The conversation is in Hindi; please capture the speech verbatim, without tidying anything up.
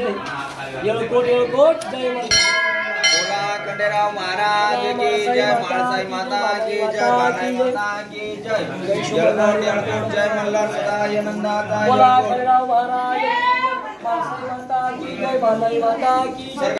जय येळकोट येळकोट जय बोला खंडेराव महाराज की जय माळसाई माता की जय बालाई माता की जय येळकोट येळकोट जय मल्हार सदाय नंदाता बोला खंडेराव महाराज माळसाई माता की जय बालाई माता की जय।